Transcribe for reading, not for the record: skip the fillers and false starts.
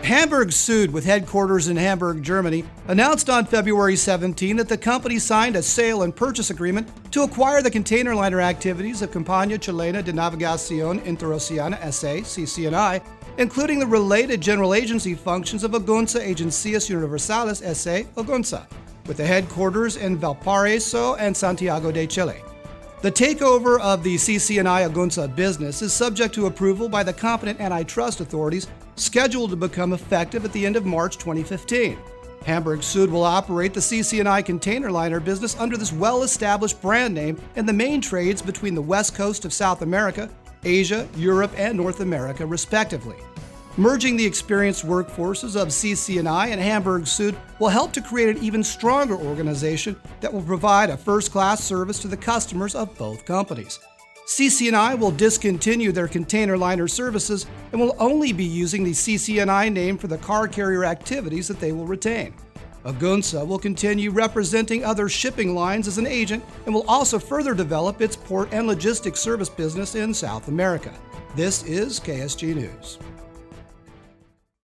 Hamburg Süd, with headquarters in Hamburg, Germany, announced on February 17 that the company signed a sale and purchase agreement to acquire the container liner activities of Compañía Chilena de Navegación Interoceana S.A., CCNI, including the related general agency functions of Agunza Agencias Universales S.A., Agunza, with the headquarters in Valparaíso and Santiago de Chile. The takeover of the CCNI Agunza business is subject to approval by the competent antitrust authorities, scheduled to become effective at the end of March 2015. Hamburg Süd will operate the CCNI container liner business under this well-established brand name in the main trades between the west coast of South America, Asia, Europe, and North America, respectively. Merging the experienced workforces of CCNI and Hamburg Süd will help to create an even stronger organization that will provide a first-class service to the customers of both companies. CCNI will discontinue their container liner services and will only be using the CCNI name for the car carrier activities that they will retain. Agunza will continue representing other shipping lines as an agent and will also further develop its port and logistics service business in South America. This is KSG News.